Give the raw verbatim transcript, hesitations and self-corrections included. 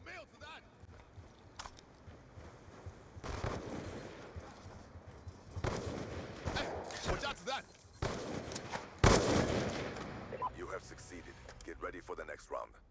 mail to that! Hey, watch out to that! You have succeeded. Get ready for the next round.